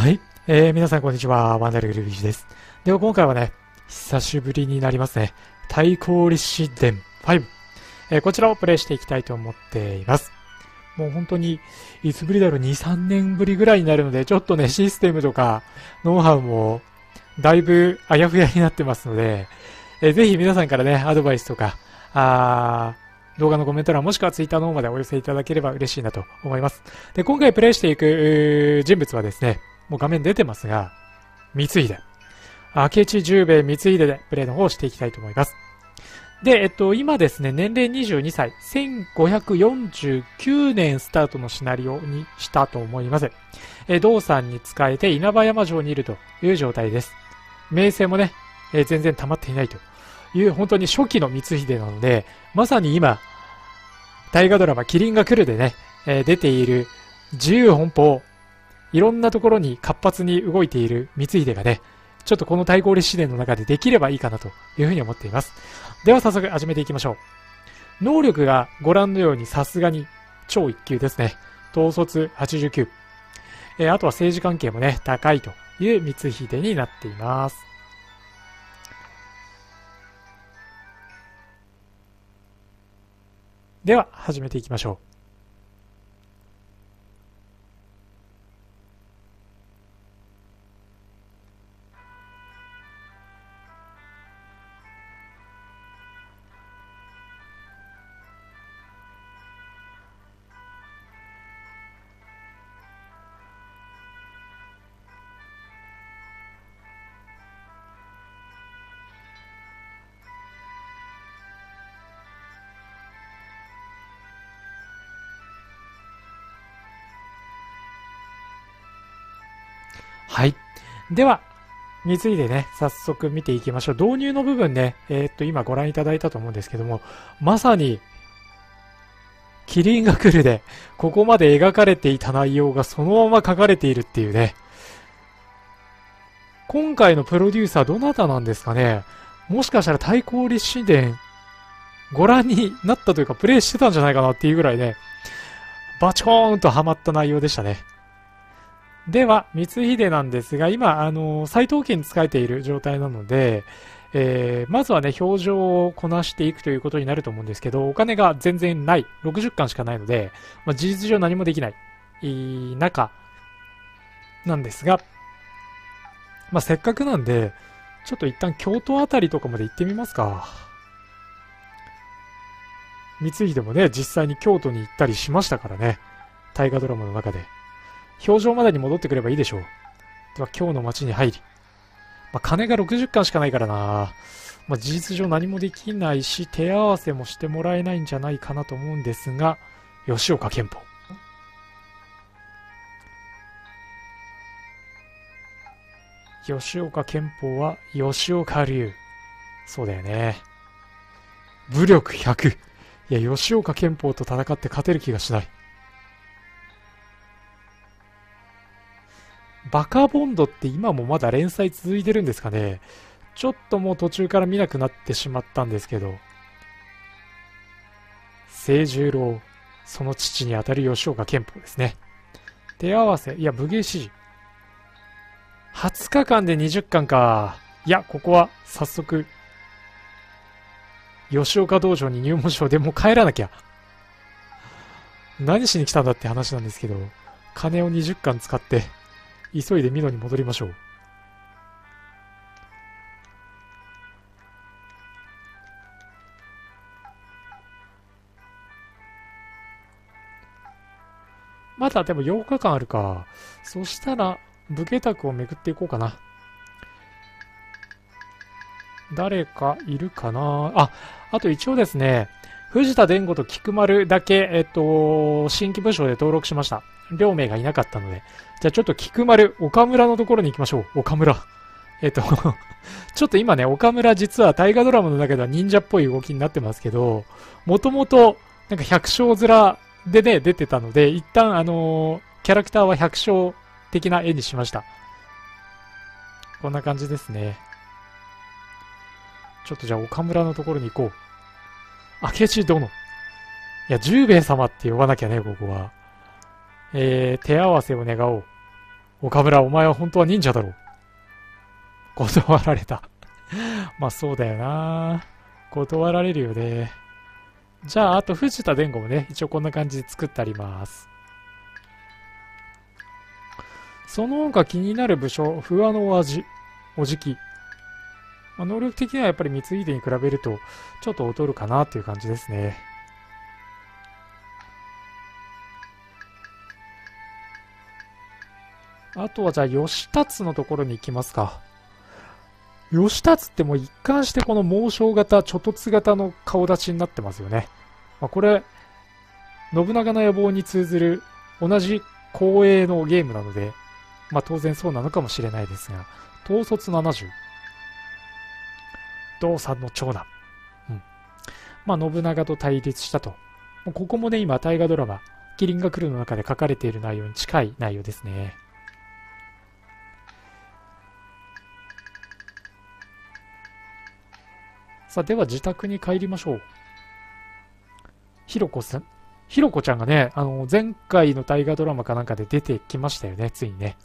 はい。皆さんこんにちは。ワンダルグルビージです。では今回はね、久しぶりになりますね。対抗立志伝5。こちらをプレイしていきたいと思っています。もう本当に、いつぶりだろう、2、3年ぶりぐらいになるので、ちょっとね、システムとか、ノウハウも、だいぶあやふやになってますので、ぜひ皆さんからね、アドバイスとか、動画のコメント欄もしくはツイッターの方までお寄せいただければ嬉しいなと思います。で、今回プレイしていく人物はですね、もう画面出てますが、光秀。明智十兵衛光秀でプレイの方をしていきたいと思います。で、今ですね、年齢22歳、1549年スタートのシナリオにしたと思います。道さんに仕えて稲葉山城にいるという状態です。名声もね、全然溜まっていないという本当に初期の光秀なので、まさに今、大河ドラマ麒麟が来るでね、出ている自由奔放、いろんなところに活発に動いている光秀がね、ちょっとこの対抗立志伝の中でできればいいかなというふうに思っています。では早速始めていきましょう。能力がご覧のようにさすがに超一級ですね。統率89。あとは政治関係もね、高いという光秀になっています。では始めていきましょう。はい。では、についてね、早速見ていきましょう。導入の部分ね、今ご覧いただいたと思うんですけども、まさに、麒麟が来るで、ここまで描かれていた内容がそのまま書かれているっていうね。今回のプロデューサーどなたなんですかね。もしかしたら対抗立志伝、ご覧になったというか、プレイしてたんじゃないかなっていうぐらいね、バチコーンとハマった内容でしたね。では、光秀なんですが、今、斎藤家に仕えている状態なので、まずはね、表情をこなしていくということになると思うんですけど、お金が全然ない、60巻しかないので、事実上何もできない中なんですが、せっかくなんで、ちょっと一旦京都あたりとかまで行ってみますか。光秀もね、実際に京都に行ったりしましたからね、大河ドラマの中で。表情までに戻ってくればいいでしょう。では今日の街に入り。金が60巻しかないからな。事実上何もできないし、手合わせもしてもらえないんじゃないかなと思うんですが、吉岡憲法。吉岡憲法は吉岡流。そうだよね。武力100。いや、吉岡憲法と戦って勝てる気がしない。バカボンドって今もまだ連載続いてるんですかね。ちょっともう途中から見なくなってしまったんですけど。清十郎、その父にあたる吉岡憲法ですね。手合わせ、いや、武芸指示。20日間で20巻か。いや、ここは早速、吉岡道場に入門書でもう帰らなきゃ。何しに来たんだって話なんですけど、金を20巻使って、急いで美濃に戻りましょう。まだでも8日間あるか。そしたら、武家宅を巡っていこうかな。誰かいるかなあと一応ですね、藤田伝吾と菊丸だけ、新規部署で登録しました。両名がいなかったので。じゃあちょっと菊丸、岡村のところに行きましょう。岡村。ちょっと今ね、岡村実は大河ドラマの中では忍者っぽい動きになってますけど、もともと、なんか百姓面でね、出てたので、一旦キャラクターは百姓的な絵にしました。こんな感じですね。ちょっとじゃあ岡村のところに行こう。明智殿。いや、十兵衛様って呼ばなきゃね、ここは。手合わせを願おう。 岡村、お前は本当は忍者だろう。断られた。まあそうだよな。断られるよね。じゃあ、あと藤田伝吾もね、一応こんな感じで作ってあります。その他気になる武将、不破のおじき。まあ、能力的にはやっぱり光秀に比べると、ちょっと劣るかなっていう感じですね。あとはじゃあ、義達のところに行きますか。義達ってもう一貫してこの猛将型、猪突型の顔立ちになってますよね。まあ、これ、信長の野望に通ずる同じ光栄のゲームなので、まあ当然そうなのかもしれないですが、統率70。道さんの長男。まあ信長と対立したと。ここもね、今大河ドラマ、麒麟が来るの中で書かれている内容に近い内容ですね。さあ、では自宅に帰りましょう。ひろこちゃんがね、前回の大河ドラマかなんかで出てきましたよね、ついにね。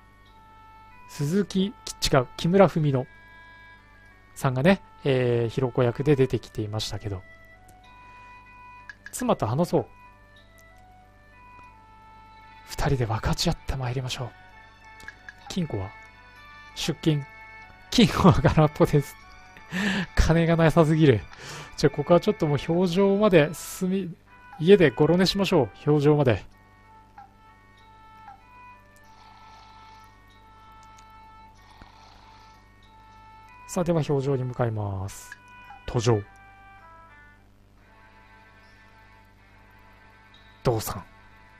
木村文乃さんがね、ひろこ役で出てきていましたけど。妻と話そう。二人で分かち合って参りましょう。金庫は出金。金庫は空っぽです。金がなさすぎる。じゃあここはちょっともう表情まで家でゴロ寝しましょう。表情まで。さあでは表情に向かいます。途上。道さん。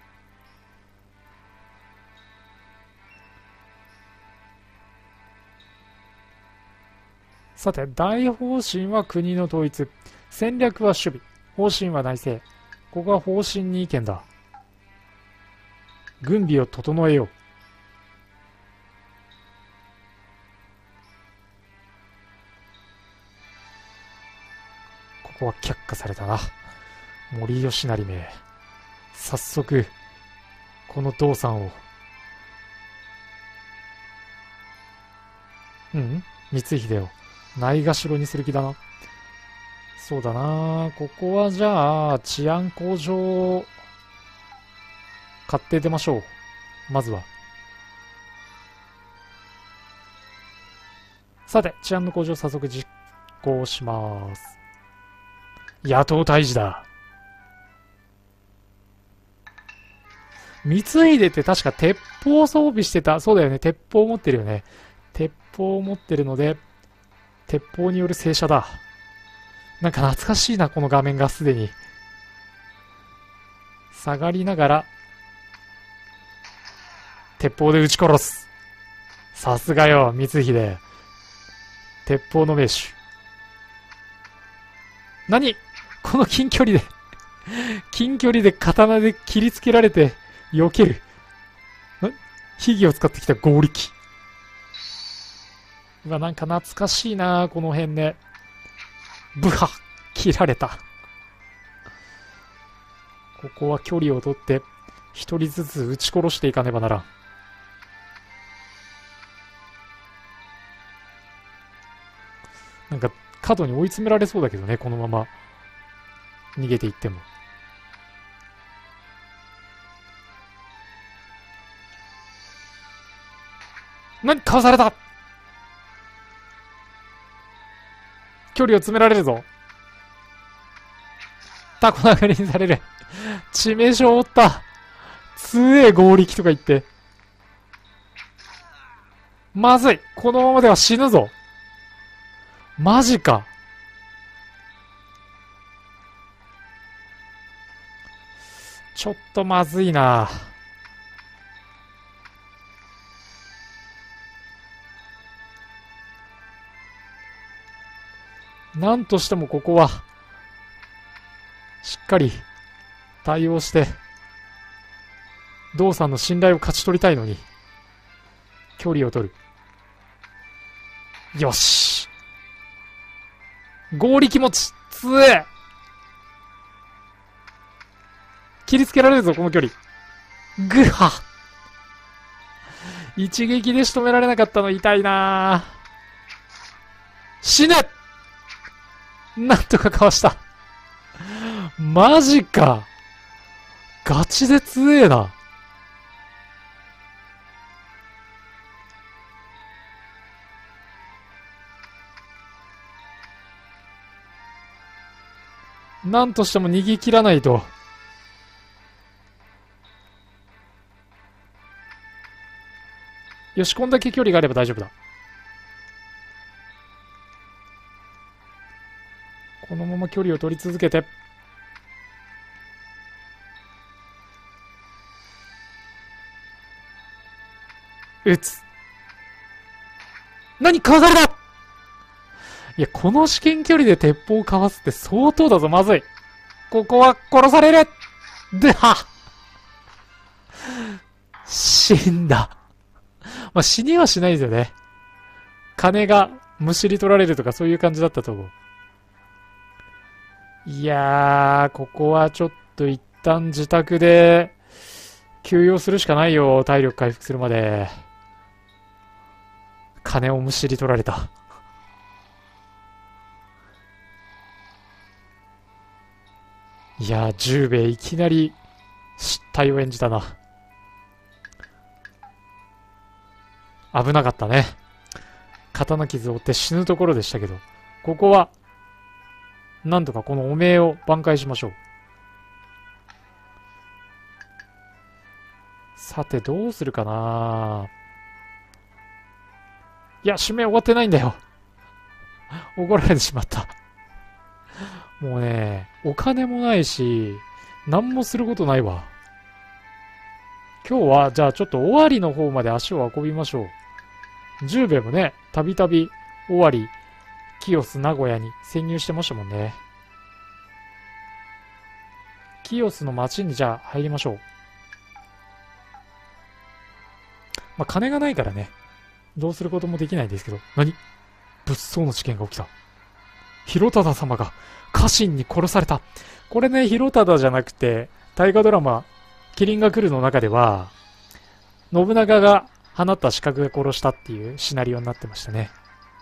さて、大方針は国の統一。戦略は守備。方針は内政。ここは方針に意見だ。軍備を整えよう。ここは却下されたな。森吉成め。早速、この道さんを。光秀をないがしろにする気だな。そうだな。ここはじゃあ、治安向上、買って出ましょう。まずは。さて、治安の向上早速実行します。野党退治だ。光秀って確か鉄砲装備してた。そうだよね。鉄砲持ってるよね。鉄砲を持ってるので、鉄砲による正射だ。なんか懐かしいな、この画面がすでに。下がりながら、鉄砲で撃ち殺す。さすがよ、光秀。鉄砲の名手。何この近距離で刀で切りつけられて、避ける。秘技を使ってきた合力。うわ、なんか懐かしいなこの辺ね。ブハッ切られた。ここは距離を取って、一人ずつ撃ち殺していかねばならん。なんか、角に追い詰められそうだけどね、このまま。逃げていっても。かわされた。距離を詰められるぞ。タコ殴りにされる。致命傷を負った。強え合力とか言って。まずい。このままでは死ぬぞ。マジか。ちょっとまずいな。なんとしてもここは、しっかり対応して、道さんの信頼を勝ち取りたいのに、距離を取る。よし。合力持ち、強え。切りつけられるぞ、この距離。ぐは。 一撃で仕留められなかったの痛いな。死ね。なんとかかわした。マジか。ガチで強えな。なんとしても逃げ切らないと。よし、こんだけ距離があれば大丈夫だ。このまま距離を取り続けて。撃つ。何かわされた。いや、この至近距離で鉄砲をかわすって相当だぞ、まずい。ここは殺される。では死んだ。まあ、死にはしないですよね。金がむしり取られるとかそういう感じだったと思う。いやー、ここはちょっと一旦自宅で休養するしかないよ。体力回復するまで。金をむしり取られた。いやー、十兵衛いきなり失態を演じたな。危なかったね。刀傷を負って死ぬところでしたけど、ここはなんとかこの汚名を挽回しましょう。さてどうするかな。いや、締め終わってないんだよ。怒られてしまった。もうね、お金もないし、何もすることないわ。今日は、じゃあちょっと尾張の方まで足を運びましょう。十兵衛もね、たびたび尾張、清須、名古屋に潜入してましたもんね。清須の町にじゃあ入りましょう。まあ、金がないからね、どうすることもできないんですけど。何？物騒な事件が起きた。広忠様が家臣に殺された。これね、広忠じゃなくて、大河ドラマ、麒麟が来るの中では、信長が放った刺客が殺したっていうシナリオになってましたね。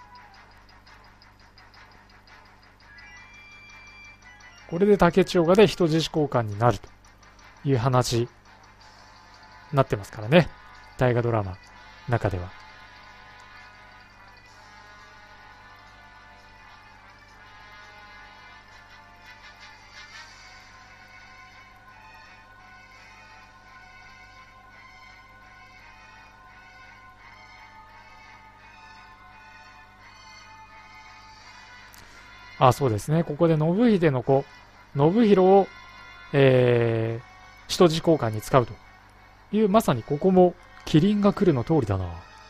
これで竹千代がで人質交換になるという話になってますからね。大河ドラマの中では。あ、そうですね。ここで信秀の子、信弘を、人質交換に使うという、まさにここも麒麟が来るの通りだな。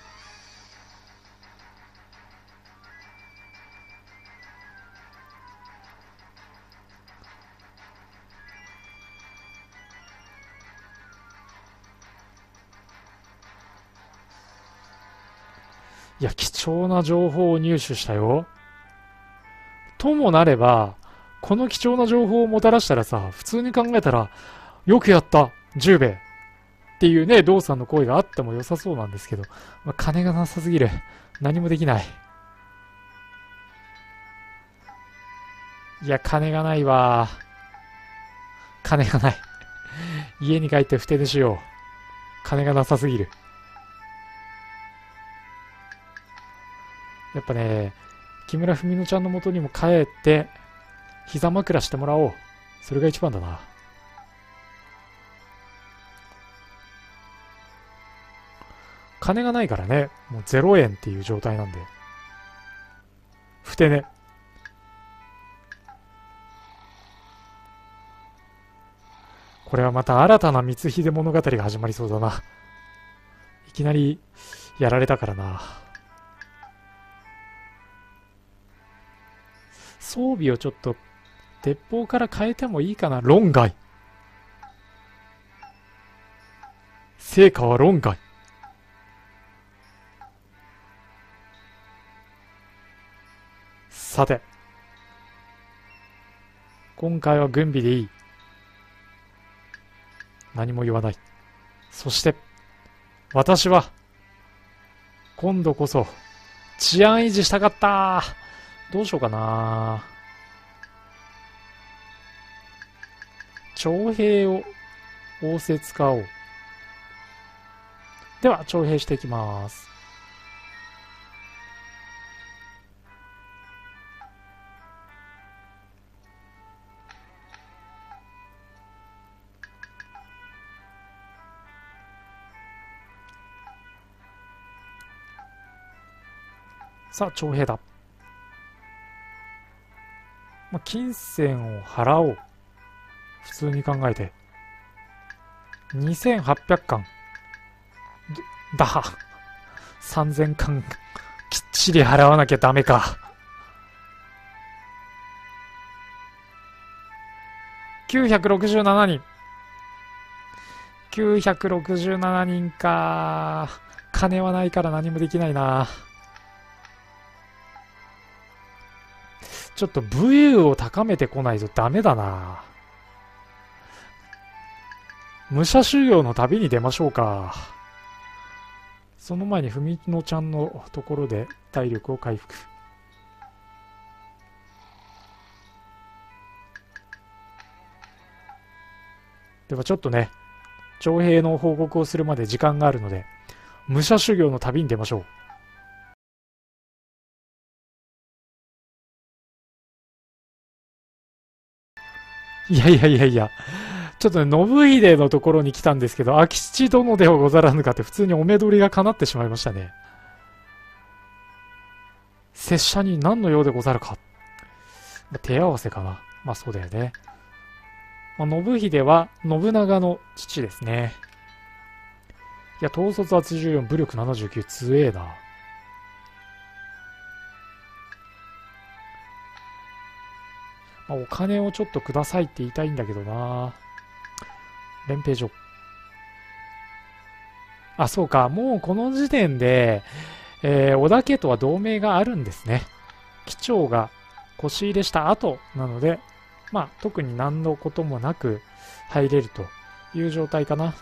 いや、貴重な情報を入手したよ。ともなれば、この貴重な情報をもたらしたらさ、普通に考えたら、よくやった、十兵衛っていうね、道さんの声があっても良さそうなんですけど、まあ、金がなさすぎる。何もできない。いや、金がないわ。金がない。家に帰ってふて寝しよう。金がなさすぎる。やっぱね、木村文乃ちゃんの元にも帰って、膝枕してもらおう。それが一番だな。金がないからね、もう0円っていう状態なんで。ふて寝。これはまた新たな光秀物語が始まりそうだな。いきなりやられたからな。装備をちょっと鉄砲から変えてもいいかな。論外。成果は論外。さて。今回は軍備でいい。何も言わない。そして、私は今度こそ、治安維持したかった。どうしようかな。徴兵を仰せ使おう。では、徴兵していきます。さあ、徴兵だ。金銭を払おう。普通に考えて。2800貫。だ。3000貫。きっちり払わなきゃダメか。967人。967人か。金はないから何もできないな。ちょっと武勇を高めてこないとダメだな。武者修行の旅に出ましょうか。その前にふみのちゃんのところで体力を回復。ではちょっとね、徴兵の報告をするまで時間があるので、武者修行の旅に出ましょう。いやいやいやいや、ちょっとね、信秀のところに来たんですけど、明智殿ではござらぬかって普通にお目通りが叶ってしまいましたね。拙者に何の用でござるか。手合わせかな。まあそうだよね。信秀は信長の父ですね。いや、統率84、武力79、強えな。お金をちょっとくださいって言いたいんだけどな。連兵所。あ、そうか。もうこの時点で、織田家とは同盟があるんですね。機長が腰入れした後なので、特に何のこともなく入れるという状態かな。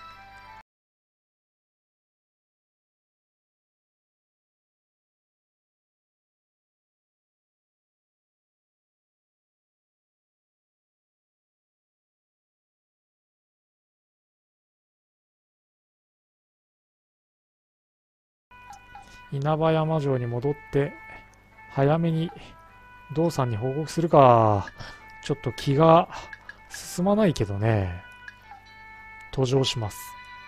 稲葉山城に戻って早めに道さんに報告するか。ちょっと気が進まないけどね。登場します。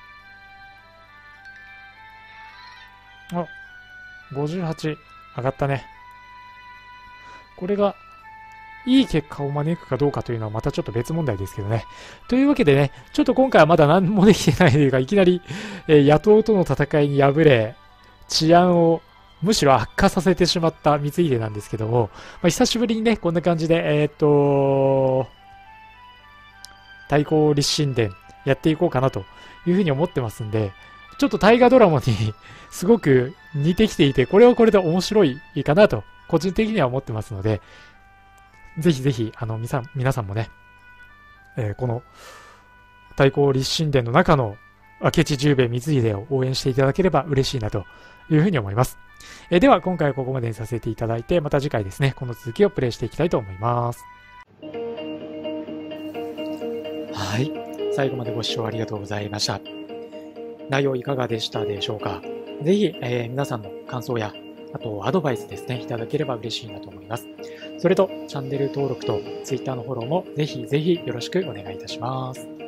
あ、58上がったね。これがいい結果を招くかどうかというのはまたちょっと別問題ですけどね。というわけでね、ちょっと今回はまだ何もできてないというか、いきなり、野党との戦いに敗れ、治安をむしろ悪化させてしまった光秀なんですけども、久しぶりにね、こんな感じで、対抗立神殿やっていこうかなというふうに思ってますんで、ちょっと大河ドラマにすごく似てきていて、これはこれで面白いかなと、個人的には思ってますので、ぜひぜひ、皆さんもね、この対抗立神殿の中の明智十兵衛光秀を応援していただければ嬉しいなというふうに思います。では今回はここまでにさせていただいて、また次回ですね、この続きをプレイしていきたいと思います。はい。最後までご視聴ありがとうございました。内容いかがでしたでしょうか。ぜひ、皆さんの感想や、あとアドバイスですね、いただければ嬉しいなと思います。それと、チャンネル登録と Twitter のフォローもぜひぜひよろしくお願いいたします。